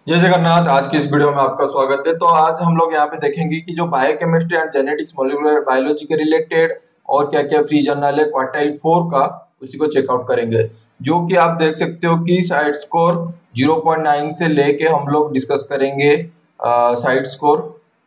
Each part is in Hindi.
जय जगन्नाथ। आज की इस वीडियो में आपका स्वागत है। तो आज हम लोग यहाँ पे देखेंगे कि जो biochemistry and genetics molecular biology के रिलेटेड और क्या क्या फ्री जर्नल है क्वार्टाइल 4 का, उसी को चेकआउट करेंगे। जो कि आप देख सकते हो कि साइड स्कोर 0.9 से लेके हम लोग डिस्कस करेंगे साइड स्कोर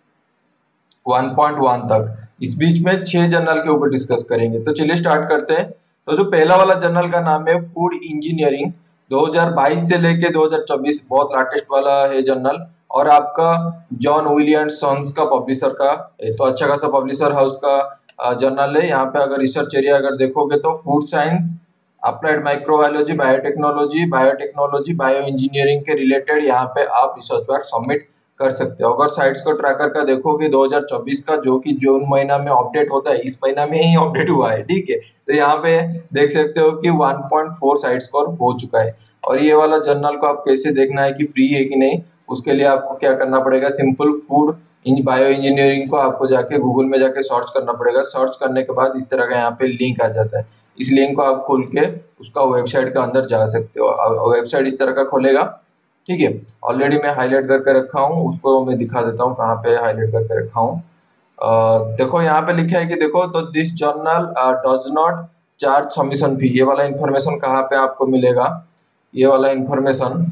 1.1 तक। इस बीच में 6 जर्नल के ऊपर डिस्कस करेंगे। तो चलिए स्टार्ट करते हैं। तो जो पहला वाला जर्नल का नाम है फूड इंजीनियरिंग, 2022 से लेके 2024, बहुत लेटेस्ट वाला है जर्नल। और आपका जॉन विलियम सन्स का पब्लिशर का है, तो अच्छा खासा पब्लिशर हाउस का जर्नल है। यहाँ पे अगर रिसर्च एरिया अगर देखोगे तो food science, applied microbiology, biotechnology, bio engineering के रिलेटेड यहाँ पे आप रिसर्च वर्क सबमिट कर सकते हो। अगर साइट्स को ट्रैकर का देखोगे 2024 का, जो कि जून महीना में अपडेट होता है, इस महीना में ही अपडेट हुआ है, ठीक है। तो यहाँ पे देख सकते हो कि 1.4 साइट स्कोर हो चुका है। और ये वाला जर्नल को आप कैसे देखना है कि फ्री है कि नहीं, उसके लिए आपको क्या करना पड़ेगा, simple food in bio engineering को आपको जाके गूगल में जाके सर्च करना पड़ेगा। सर्च करने के बाद इस तरह का यहाँ पे लिंक आ जाता है। इस लिंक को आप खोल के उसका वेबसाइट के अंदर जा सकते हो। वेबसाइट इस तरह का खोलेगा, ठीक है। ऑलरेडी मैं हाईलाइट करके रखा हूँ, उसको मैं दिखा देता हूँ कहाँ पे हाईलाइट करके रखा हूँ। देखो यहाँ पे लिखा है कि देखो, तो this journal does not charge submission fee. ये वाला इंफॉर्मेशन कहाँ पे आपको मिलेगा, ये वाला इंफॉर्मेशन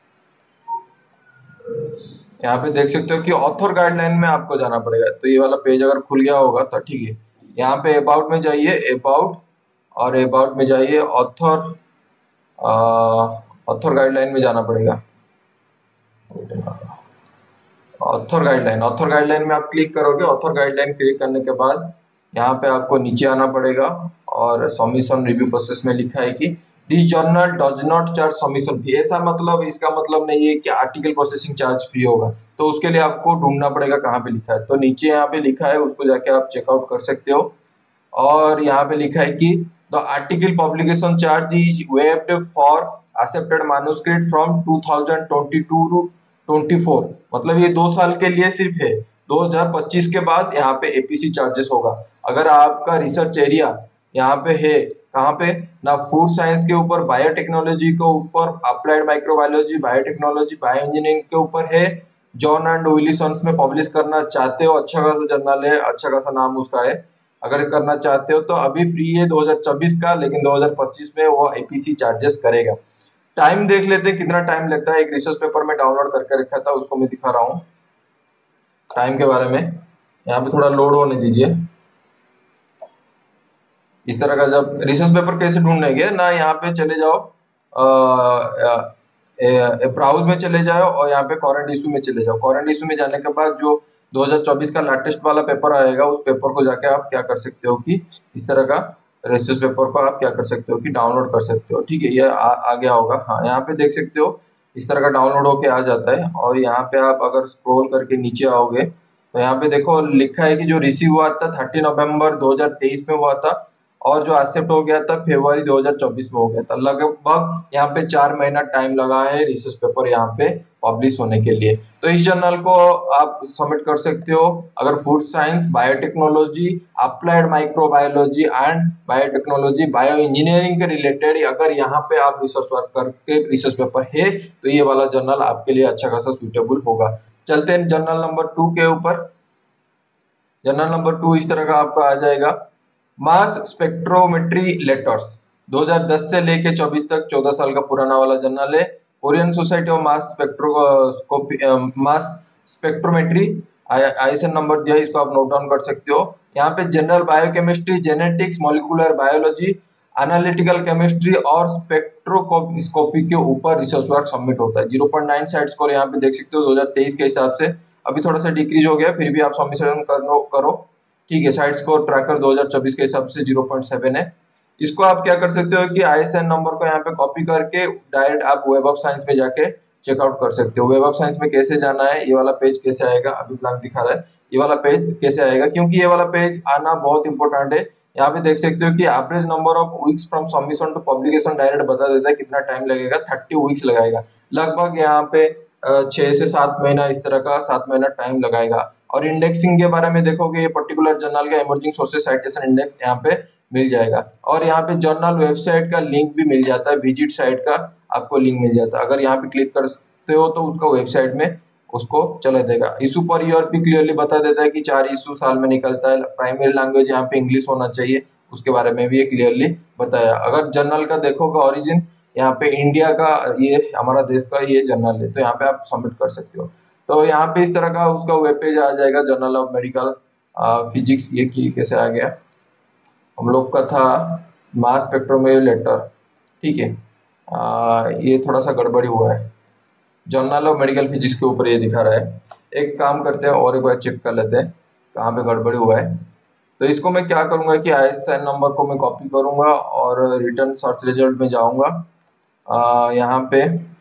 यहाँ पे देख सकते हो कि ऑथर गाइडलाइन में आपको जाना पड़ेगा। तो ये वाला पेज अगर खुल गया होगा तो ठीक है। यहाँ पे अबाउट में जाइए, अबाउट, और अबाउट में जाइए ऑथर, ऑथर गाइडलाइन में जाना पड़ेगा। ऑथर गाइडलाइन में आप क्लिक करोगे। ऑथर गाइडलाइन क्लिक करने के बाद यहाँ पे आपको नीचे आना पड़ेगा और सबमिशन रिव्यू प्रोसेस में लिखा है कि this journal does not charge submission fee. ऐसा मतलब, इसका मतलब नहीं है कि आर्टिकल प्रोसेसिंग चार्ज फ्री होगा। तो उसके लिए आपको ढूंढना पड़ेगा कहाँ पे लिखा है। तो नीचे यहाँ पे लिखा है, उसको जाके आप चेकआउट कर सकते हो। और यहाँ पे लिखा है कि the article publication charge is waived for accepted manuscript from 2022 to 24। मतलब ये 2 साल के लिए सिर्फ है। 2025 के बाद यहाँ पे एपीसी चार्जेस होगा। अगर आपका रिसर्च एरिया यहाँ पे है, कहाँ पे ना, फूड साइंस के ऊपर, बायोटेक्नोलॉजी के ऊपर, applied microbiology, biotechnology, bio engineering के ऊपर है, जॉन एंड विली सन्स में पब्लिश करना चाहते हो, अच्छा खासा जर्नल है, अच्छा खासा नाम उसका है। अगर करना चाहते हो तो अभी फ्री है 2024 का, लेकिन 2025 में वो एपीसी चार्जेस करेगा। टाइम देख लेते हैं कितना टाइम लगता है। एक रिसर्च पेपर में डाउनलोड करके रखा था, उसको मैं दिखा रहा हूँ टाइम के बारे में। यहाँ पे थोड़ा लोड होने दीजिए। इस तरह का जब रिसर्च पेपर कैसे ढूंढेंगे ना, यहाँ पे चले जाओ, ब्राउज में चले जाओ और यहाँ पे करंट इशू में चले जाओ। करंट इशू में जाने के बाद जो 2024 का लेटेस्ट वाला पेपर आएगा, उस पेपर को जाके आप क्या कर सकते हो कि इस तरह का रिसर्च पेपर को आप क्या कर सकते हो कि डाउनलोड कर सकते हो, ठीक है। ये आ गया होगा, हाँ, यहाँ पे देख सकते हो इस तरह का डाउनलोड होके आ जाता है। और यहाँ पे आप अगर स्क्रॉल करके नीचे आओगे तो यहाँ पे देखो लिखा है कि जो रिसीव हुआ था 30 नवंबर 2023 में हुआ था, और जो एक्सेप्ट हो गया था फरवरी 2024 में हो गया था। लगभग यहाँ पे 4 महीना टाइम लगा है रिसर्च पेपर यहाँ पे पब्लिश होने के लिए। तो इस जर्नल को आप सबमिट कर सकते हो। अगर food science, biotechnology, applied microbiology and biotechnology, bio engineering के रिलेटेड अगर यहाँ पे आप रिसर्च वर्क करके रिसर्च पेपर है, तो ये वाला जर्नल आपके लिए अच्छा खासा सूटेबल होगा। चलते हैं जर्नल नंबर 2 के ऊपर। जर्नल नंबर 2 इस तरह का आपका आ जाएगा, मास स्पेक्ट्रोमेट्री लेटर्स, 2010 से लेके 24 तक, 14 साल का पुराना वाला जर्नल है। Korean society of mass spectroscopy, mass spectrometry, ISN number दिया, इसको आप नोट डाउन कर सकते हो। यहाँ पे general biochemistry, genetics, molecular biology, analytical chemistry और स्पेक्ट्रोस्कोपी के ऊपर रिसर्च वर्क सबमिट होता है। 0.9 साइड स्कोर यहाँ पे देख सकते हो 2023 के हिसाब से। अभी थोड़ा सा डिक्रीज हो गया, फिर भी आप सबमिशन करो, ठीक है। साइड स्कोर ट्रैकर 2024 के हिसाब से 0.7 है। इसको आप क्या कर सकते हो कि आईएसएन नंबर को यहाँ पे कॉपी करके डायरेक्ट आप वेब ऑफ साइंस में जाके चेकआउट कर सकते हो। वेब ऑफ साइंस में कैसे जाना है, ये वाला पेज कैसे आएगा, अभी ब्लैंक दिखा रहा है, ये वाला पेज कैसे आएगा, क्योंकि ये वाला पेज आना बहुत इंपॉर्टेंट है। यहाँ पे देख सकते हो कि average number of weeks from submission to publication direct बता देता है कितना टाइम लगेगा, 30 वीक्स लगाएगा लगभग। यहाँ पे 6 से 7 महीना, इस तरह का 7 महीना टाइम लगाएगा। और इंडेक्सिंग के बारे में देखोगे, ये पर्टिकुलर जर्नल का इमर्जिंग सोर्सेज साइटेशन इंडेक्स यहाँ पे मिल जाएगा। और यहाँ पे जर्नल वेबसाइट का लिंक भी मिल जाता है, विजिट साइट का आपको लिंक मिल जाता है। अगर यहाँ पे क्लिक करते हो तो उसका वेबसाइट में उसको चला देगा। इशू पर ईयर भी क्लियरली बता देता है कि 4 इशू साल में निकलता है। प्राइमरी लैंग्वेज यहाँ पे इंग्लिश होना चाहिए, उसके बारे में भी ये क्लियरली बताया। अगर जर्नल का देखोगे ओरिजिन, यहाँ पे इंडिया का, ये हमारा देश का ये जर्नल है, तो यहाँ पे आप सबमिट कर सकते हो। तो यहाँ पे इस तरह का उसका वेब पेज आ जाएगा, जर्नल ऑफ मेडिकल फिजिक्स। ये की कैसे आ गया, हम लोग का था मास स्पेक्ट्रोमीटर, ठीक है। ये थोड़ा सा गड़बड़ी हुआ है, जर्नल ऑफ मेडिकल फिजिक्स के ऊपर ये दिखा रहा है। एक काम करते हैं और एक बार चेक कर लेते हैं कहाँ पे गड़बड़ी हुआ है। तो इसको मैं क्या करूंगा कि ISN नंबर को मैं कॉपी करूंगा और रिटर्न सर्च रिजल्ट में जाऊंगा, यहाँ पे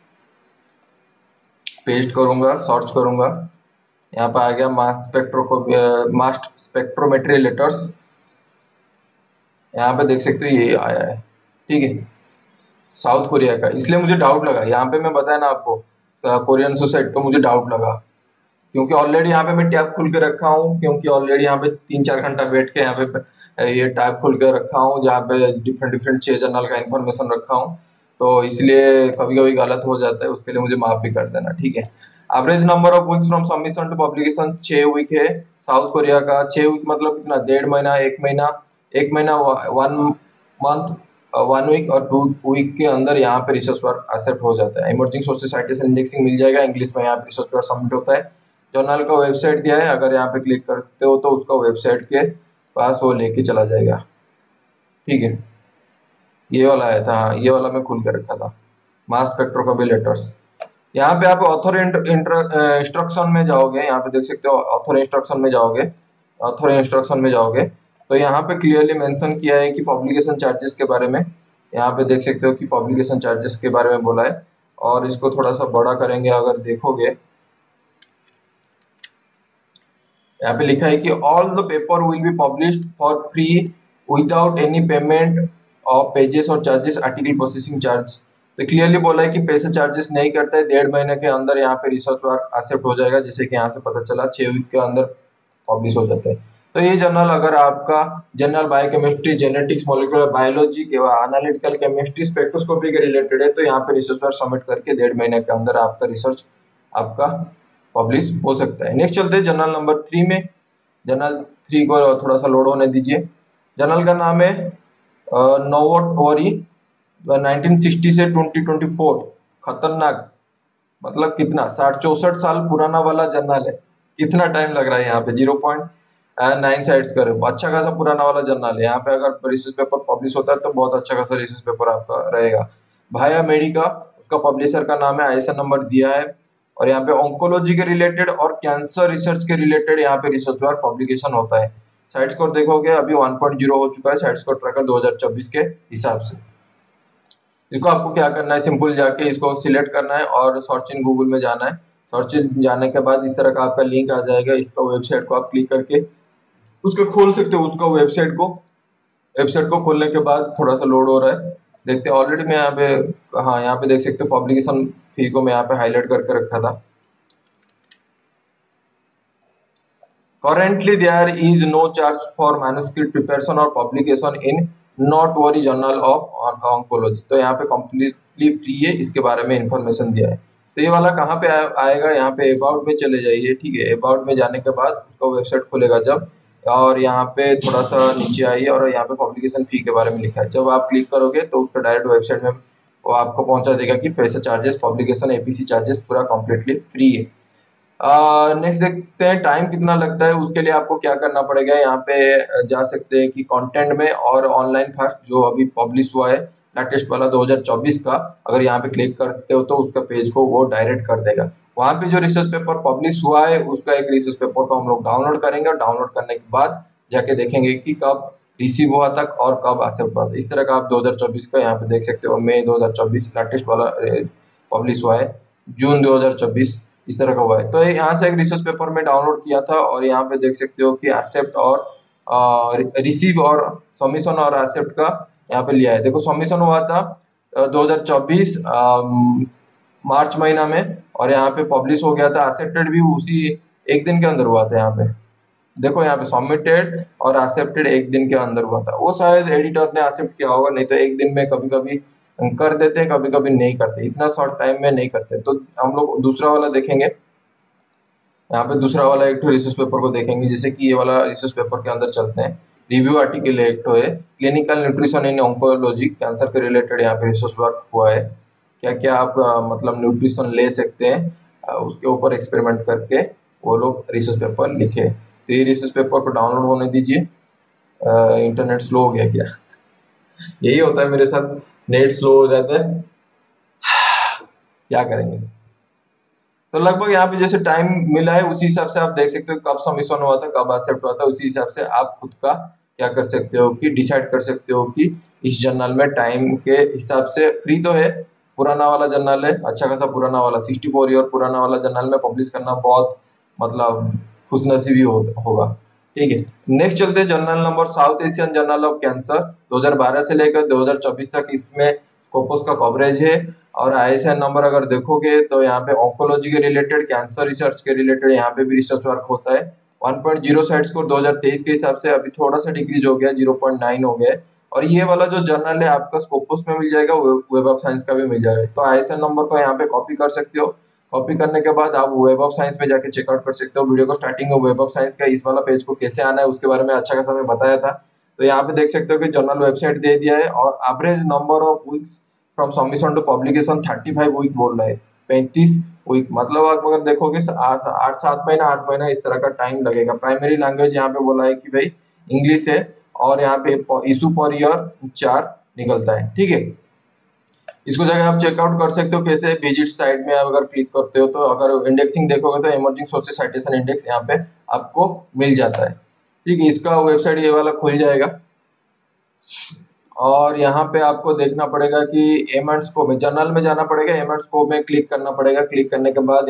पेस्ट करूंगा, सर्च करूंगा। यहाँ पे आ गया मास स्पेक्ट्रोमेट्री लेटर्स, यहाँ पे देख सकते हो ये आया है, ठीक है, साउथ कोरिया का। इसलिए मुझे डाउट लगा, यहाँ पे मैं बताया ना आपको कोरियन सुसाइड, तो मुझे डाउट लगा क्योंकि ऑलरेडी यहाँ पे मैं टैब खुल के रखा हूँ, क्योंकि ऑलरेडी यहाँ पे 3-4 घंटा बैठ के यहाँ पे ये टैब खुल के रखा हूँ जहाँ पे डिफरेंट डिफरेंट 6 जर्नल का इन्फॉर्मेशन रखा हूँ। तो इसलिए कभी कभी गलत हो जाता है, उसके लिए मुझे माफ भी कर देना, ठीक है। Average number of weeks from submission to publication 6 week है साउथ कोरिया का। 6 वीक मतलब कितना, 1.5 महीना, 1 महीना, 1 महीना, 1 मंथ, 1 वीक और 2 वीक के अंदर यहाँ पे रिसर्च वर्क एक्सेप्ट हो जाता है। इमर्जिंग सोर्सेज साइटेशन इंडेक्सिंग मिल जाएगा, इंग्लिश में यहाँ पे रिसर्च वर्क सबमिट होता है। जर्नल का वेबसाइट दिया है, अगर यहाँ पे क्लिक करते हो तो उसका वेबसाइट के पास वो लेके चला जाएगा, ठीक है। ये वाला आया था, हाँ, ये वाला मैं खुल के रखा था, मास स्पेक्ट्रोस्कोपी लेटर्स। यहाँ पे आप ऑथर इंस्ट्रक्शन में जाओगे, यहाँ पे देख सकते हो ऑथर इंस्ट्रक्शन में जाओगे, ऑथर इंस्ट्रक्शन में जाओगे तो यहाँ पे क्लियरली मेंशन किया है कि पब्लिकेशन चार्जेस के बारे में। यहाँ पे देख सकते हो कि पब्लिकेशन चार्जेस के बारे में बोला है। और इसको थोड़ा सा बड़ा करेंगे, अगर देखोगे यहाँ पे लिखा है कि all the paper will be published for free without any payment of pages और चार्जेस, आर्टिकल प्रोसेसिंग चार्ज। तो क्लियरली बोला है कि पैसे चार्जेस नहीं करता है, 1.5 महीने के अंदर यहाँ पे रिसर्च वर्क एक्सेप्ट हो जाएगा, जैसे कि यहाँ से पता चला 6 वीक के अंदर पब्लिश हो जाता है। तो ये जर्नल अगर आपका general biochemistry, genetics, molecular biology के एनालिटिकल केमिस्ट्री, स्पेक्ट्रोस्कोपी के रिलेटेड है, तो यहाँ पे रिसर्च वर्क सबमिट करके 1.5 महीने के अंदर आपका रिसर्च आपका पब्लिश हो सकता है। नेक्स्ट चलते हैं जर्नल नंबर 3 में। जर्नल 3 को थोड़ा सा लोड होने दीजिए। जर्नल का नाम है नोवोटवरी, 1960 से 2024। खतरनाक मतलब कितना, 60-64 साल पुराना वाला जर्नल है। कितना टाइम लग रहा है यहाँ पे, 0.9 साइड्स का, अच्छा खासा पुराना वाला जर्नल है। यहाँ पे अगर रिसर्च पेपर पब्लिश होता है तो बहुत अच्छा खासा रिसर्च पेपर आपका रहेगा। भाया मेडिका उसका पब्लिशर का नाम है, ISN नंबर दिया है। और यहाँ पे ऑन्कोलॉजी के रिलेटेड और कैंसर रिसर्च के रिलेटेड यहाँ पे रिसर्च वर्क पब्लिकेशन होता है। साइट स्कोर देखोगे अभी 1.0 हो चुका है साइट स्कोर ट्रैकर 2024 के हिसाब से। इसको आपको क्या करना है, सिंपल जाके इसको सिलेक्ट करना है और सर्च इन गूगल में जाना है। सर्च इन जाने के बाद इस तरह का आपका लिंक आ जाएगा, इसका वेबसाइट को आप क्लिक करके उसको खोल सकते हो। उसका वेबसाइट को खोलने के बाद थोड़ा सा लोड हो रहा है, देखते हैं। ऑलरेडी मैं यहाँ पे, हाँ, यहाँ पे देख सकते हो पब्लिकेशन फी को मैं यहाँ पे हाईलाइट करके रखा था। Currently, there is no charge for manuscript preparation or publication in Noteworthy Journal of Oncology। तो यहाँ पे completely free है, इसके बारे में इंफॉर्मेशन दिया है। तो ये वाला कहाँ पे आएगा, यहाँ पे अबाउट में चले जाइए, ठीक है। अबाउट में जाने के बाद उसका वेबसाइट खुलेगा जब, और यहाँ पे थोड़ा सा नीचे आइए और यहाँ पे पब्लिकेशन फी के बारे में लिखा है। जब आप क्लिक करोगे तो उसका डायरेक्ट वेबसाइट में वो आपको पहुंचा देगा कि पैसा चार्जेस, पब्लिकेशन APC चार्जेस पूरा कम्प्लीटली फ्री है। नेक्स्ट देखते हैं टाइम कितना लगता है। उसके लिए आपको क्या करना पड़ेगा, यहाँ पे जा सकते हैं कि कंटेंट में और ऑनलाइन फास्ट जो अभी पब्लिश हुआ है लेटेस्ट वाला 2024 का, अगर यहाँ पे क्लिक करते हो तो उसका पेज को वो डायरेक्ट कर देगा। वहाँ पे जो रिसर्च पेपर पब्लिश हुआ है उसका एक रिसर्च पेपर को हम लोग डाउनलोड करेंगे, और डाउनलोड करने के बाद जाके देखेंगे कि कब रिसीव हुआ तक और कब एक्सेप्ट हुआ था। इस तरह का आप 2024 का यहाँ पे देख सकते हो, मई 2024 लेटेस्ट वाला पब्लिश हुआ है, जून 2024 इस तरह का हुआ है। तो यहाँ से एक रिसर्च पेपर में डाउनलोड किया था, और यहाँ पे देख सकते हो कि एक्सेप्ट और रिसीव और सबमिशन और एक्सेप्ट का यहाँ पे लिया है। देखो सबमिशन हुआ था 2024 मार्च महीना में, और यहाँ पे पब्लिश हो गया था। एक्सेप्टेड भी उसी एक दिन के अंदर हुआ था। यहाँ पे देखो, यहाँ पे सबमिटेड और एक्सेप्टेड एक दिन के अंदर हुआ था। वो शायद एडिटर ने एक्सेप्ट किया होगा, नहीं तो एक दिन में कभी कभी कर देते हैं, कभी कभी नहीं करते, इतना शॉर्ट टाइम में नहीं करते। तो हम लोग दूसरा वाला देखेंगे। यहाँ पे दूसरा वाला एक रिसर्च पेपर को देखेंगे, जैसे कि ये वाला रिसर्च पेपर के अंदर चलते हैं। रिव्यू आर्टिकल एक है, clinical nutrition in oncology, cancer के रिलेटेड यहाँ पे रिसर्च वर्क हुआ है। क्या क्या आप मतलब न्यूट्रिशन ले सकते हैं, उसके ऊपर एक्सपेरिमेंट करके वो लोग रिसर्च पेपर लिखे। तो ये रिसर्च पेपर को डाउनलोड होने दीजिए। इंटरनेट स्लो हो गया क्या? यही होता है मेरे साथ, नेट स्लो हो जाता है, क्या करेंगे। तो लगभग यहाँ पे जैसे टाइम मिला है उसी हिसाब से आप देख सकते हो कब सबमिशन हुआ था, कब एक्सेप्ट हुआ था, उसी हिसाब से आप खुद का क्या कर सकते हो कि डिसाइड कर सकते हो कि इस जर्नल में टाइम के हिसाब से फ्री तो है, पुराना वाला जर्नल है, अच्छा खासा पुराना वाला 64 ईयर पुराना वाला जर्नल में पब्लिश करना बहुत मतलब खुशनसीबी होगा। ठीक है, नेक्स्ट चलते हैं journal number South Asian journal of cancer, 2012 से लेकर 2024 तक इसमें स्कोपस का कवरेज है। और आईएसआईएन नंबर अगर देखोगे तो यहाँ पे ऑन्कोलॉजी के रिलेटेड, कैंसर रिसर्च के रिलेटेड यहाँ पे भी रिसर्च वर्क होता है। 1.0 साइड स्कोर 2023 के हिसाब से अभी थोड़ा सा डिक्रीज हो गया, 0.9 हो गया। और ये वाला जो जर्नल है आपका स्कोपस में मिल जाएगा, वेब ऑफ साइंस का भी मिल जाएगा। तो आईएसआईएन नंबर को यहाँ पे कॉपी कर सकते हो। कॉपी करने के बाद आप वेब ऑफ साइंस में जाके चेकआउट कर सकते हो। वीडियो को स्टार्टिंग में वेब ऑफ साइंस का इस वाला पेज को कैसे आना है उसके बारे में अच्छा खासा मैं बताया था। तो यहाँ पे देख सकते हो कि जर्नल वेबसाइट दे दिया है, और average number of weeks from submission to publication 35 week बोल रहा है, 35 वीक। मतलब आप अगर देखोगे 8 7 महीना 8 महीना इस तरह का टाइम लगेगा। प्राइमरी लैंग्वेज यहाँ पे बोला है कि भाई इंग्लिश है, और यहाँ पे इशू पर ईयर 4 निकलता है। ठीक है, इसको जाकर आप चेकआउट कर सकते हो कैसे, विजिट साइट में आप अगर क्लिक करते हो तो अगर इंडेक्सिंग देखोगे तो इमर्जिंग सोर्सेज साइटेशन इंडेक्स यहाँ पे आपको मिल जाता है। ठीक है, इसका वेबसाइट ये वाला खुल जाएगा, और यहाँ पे आपको देखना पड़ेगा कि एम एंड स्कोप में, जर्नल में जाना पड़ेगा, एम एंड स्कोप में क्लिक करना पड़ेगा। क्लिक करने के बाद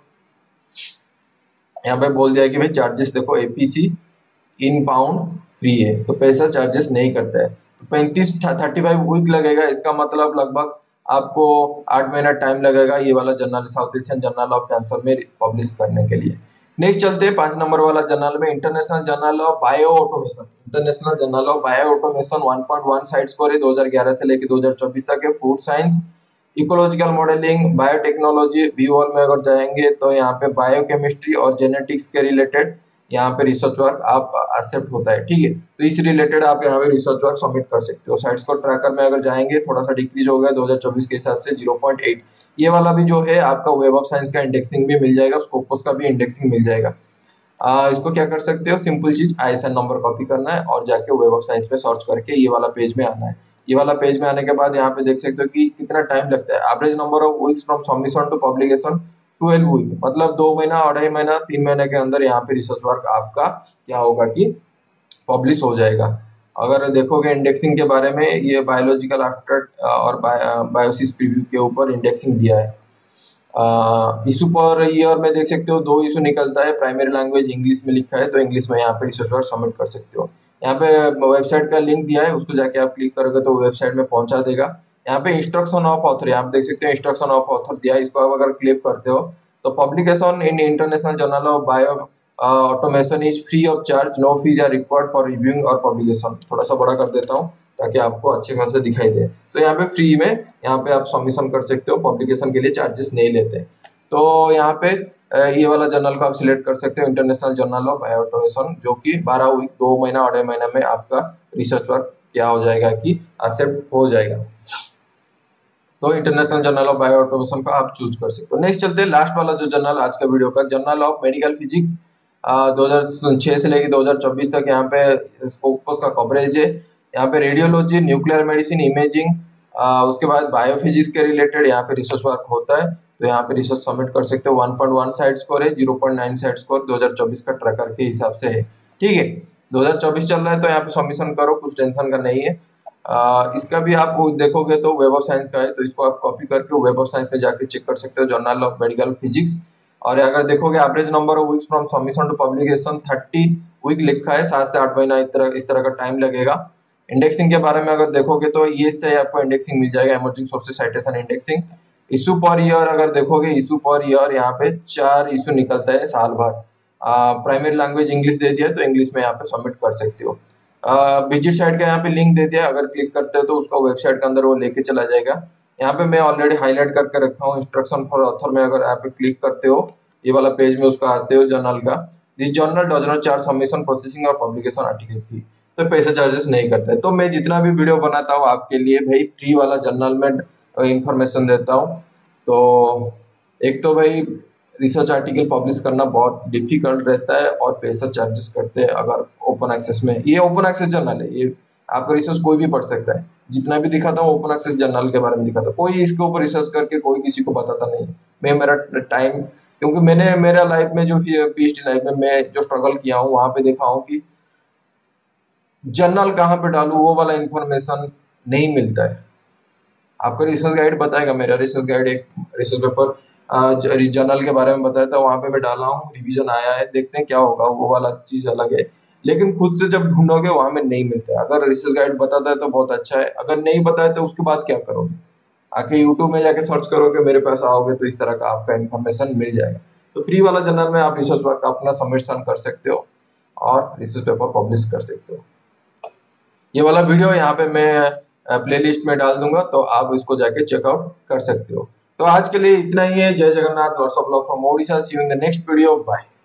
यहाँ पे बोल दिया कि भाई चार्जेस देखो, एपीसी इन पाउंड फ्री है, तो पैसा चार्जेस नहीं करता है। तो 35 वीक लगेगा, इसका मतलब लगभग आपको 8 महीना टाइम लगेगा ये वाला journal, South Asian journal of cancer में पब्लिश करने के लिए। नेक्स्ट चलते हैं 5 नंबर वाला जर्नल में, international journal of bio automation. International journal of bio automation 1.1 cite score है, 2011 से लेकर 2024 तक है। Food science, ecological modelling, biotechnology, बीओल में अगर जाएंगे तो यहाँ पे बायोकेमिस्ट्री और जेनेटिक्स के रिलेटेड यहाँ पे रिसर्च वर्क आप एक्सेप्ट होता है। ठीक है, तो इस रिलेटेड आप यहाँ पे रिसर्च वर्क सबमिट कर सकते हो। साइट्स को ट्रैकर में अगर जाएंगे थोड़ा सा डिक्रीज हो गया 2024 के हिसाब से 0.8। ये वाला भी जो है आपका वेब ऑफ साइंस का इंडेक्सिंग भी मिल जाएगा, स्कोपस का भी इंडेक्सिंग मिल जाएगा। इसको क्या कर सकते हो, सिंपल चीज आईएसआईएन नंबर कॉपी करना है और जाके वेब ऑफ साइंस में सर्च करके ये वाला पेज में आना है। ये वाला पेज में आने के बाद यहाँ पे देख सकते हो कि कितना टाइम लगता है। Average number of weeks from submission to publication 12 week, मतलब 2 महीना 2.5 महीना 3 महीने के अंदर यहाँ पे रिसर्च वर्क आपका क्या होगा कि पब्लिश हो जाएगा। अगर देखोगे इंडेक्सिंग के बारे में, ये बायोलॉजिकल आफ्टर और बायोसिस प्रीव्यू के ऊपर इंडेक्सिंग दिया है। इशू पर ईयर में देख सकते हो 2 इशू निकलता है, प्राइमरी लैंग्वेज इंग्लिश में लिखा है तो इंग्लिश में यहाँ पे रिसर्च वर्क सबमिट कर सकते हो। यहाँ पे वेबसाइट का लिंक दिया है, उसको जाके आप क्लिक करोगे तो वेबसाइट में पहुंचा देगा। यहाँ पे इंस्ट्रक्शन ऑफ ऑथर, यहाँ पे देख सकते हो इंस्ट्रक्शन ऑफ ऑथर दिया है, इसको आप अगर क्लिक करते हो तो publication in international journal of bio automation is free of charge, no fees are required for reviewing और पब्लिकेशन। थोड़ा सा बड़ा कर देता हूँ ताकि आपको अच्छे खासे दिखाई दे। तो यहाँ पे फ्री में यहाँ पे आप सबमिशन कर सकते हो, पब्लिकेशन के लिए चार्जेस नहीं लेते। तो यहाँ पे ये वाला जर्नल को आप सिलेक्ट कर सकते हो, international journal of bio automation, जो कि 12 वीक 2 महीना 2.5 महीना में आपका रिसर्च वर्क क्या हो जाएगा कि एक्सेप्ट हो जाएगा। तो international journal of bio automation का आप चूज कर सकते हो। नेक्स्ट चलते हैं लास्ट वाला जो जर्नल आज का वीडियो का, जर्नल ऑफ मेडिकल फिजिक्स 2006 से लेकर 2024 तक यहाँ पे स्कोपस का कवरेज है। यहाँ पे रेडियोलॉजी, न्यूक्लियर मेडिसिन, इमेजिंग, उसके बाद बायोफिजिक्स के रिलेटेड यहाँ पे रिसर्च वर्क होता है। तो यहाँ पे रिसर्च सबमिट कर सकते हो। 1.1 साइड स्कोर है, 0.9 साइड स्कोर 2024 का ट्रैकर के हिसाब से है। ठीक है, 2024 चल रहा है तो यहाँ पे सबमिशन करो, कुछ टेंशन का नहीं है। इसका भी आप देखोगे तो वेब ऑफ साइंस का है, तो इसको आप कॉपी करके वेब ऑफ साइंस में जाके चेक कर सकते हो, जर्नल ऑफ मेडिकल फिजिक्स। और अगर देखोगे average number of weeks from submission to publication 30 week लिखा है, 7 से 8 महीना इस तरह का टाइम लगेगा। इंडेक्सिंग के बारे में अगर देखोगे तो ये से आपको इंडेक्सिंग मिल जाएगा, emerging sources citation indexing. Issue पर ईयर अगर देखोगे, इशू पर ईयर यहाँ पे 4 इशू निकलता है साल भर। प्राइमरी लैंग्वेज इंग्लिश दे दिया तो इंग्लिश में यहाँ पे सबमिट कर सकते हो। विजिट साइट का यहाँ पे लिंक दे दिया, अगर क्लिक करते हो तो उसका वेबसाइट के अंदर वो लेके चला जाएगा। यहाँ पे मैं ऑलरेडी हाईलाइट करके रखा हूँ इंस्ट्रक्शन फॉर ऑथर में, अगर यहाँ पे क्लिक करते हो ये वाला पेज में उसका आते हो जर्नल का, this journal does not charge submission processing और पब्लिकेशन आर्टिकल फी, तो पैसा चार्जेस नहीं करता है। तो मैं जितना भी वीडियो बनाता हूँ आपके लिए भाई फ्री वाला जर्नल में इंफॉर्मेशन देता हूँ। तो एक तो भाई रिसर्च आर्टिकल पब्लिश करना बहुत डिफिकल्ट रहता है और पैसा चार्जेस करते हैं अगर ओपन एक्सेस में। ये ओपन एक्सेस जर्नल है, ये आपका रिसर्च कोई भी पढ़ सकता है। जितना भी दिखाता हूँ ओपन एक्सेस जर्नल के बारे में दिखाता हूँ, कोई इसके ऊपर रिसर्च करके कोई किसी को बताता नहीं है। मैं मेरा टाइम, क्योंकि मैंने मेरा लाइफ में जो पीएचडी लाइफ में मैं जो स्ट्रगल किया हूँ वहां पे देखा हूँ कि जर्नल कहाँ पे डालूं वो वाला इंफॉर्मेशन नहीं मिलता है। आपका रिसर्च गाइड बताएगा, मेरा रिसर्च गाइड एक रिसर्च पेपर जर्नल के बारे में बताया था, वहां पे मैं डाला हूँ, रिवीजन आया है, देखते हैं क्या होगा, वो वाला चीज अलग है। लेकिन खुद से जब ढूंढोगे वहां में नहीं मिलता है। अगर रिसर्च गाइड बताता है तो बहुत अच्छा है, अगर नहीं बताया तो उसके बाद क्या करोगे, आके यूट्यूब में जाके सर्च करोगे, मेरे पास आओगे तो इस तरह का आपका इन्फॉर्मेशन मिल जाएगा। तो फ्री वाला जर्नल में आप रिसर्च वर्क अपना सबमिशन कर सकते हो और रिसर्च पेपर पब्लिश कर सकते हो। ये वाला वीडियो यहाँ पे मैं प्लेलिस्ट में डाल दूंगा, तो आप इसको जाके चेकआउट कर सकते हो। तो आज के लिए इतना ही है। Jai Jagannath, lots of love from Odisha, see you in the next video, bye.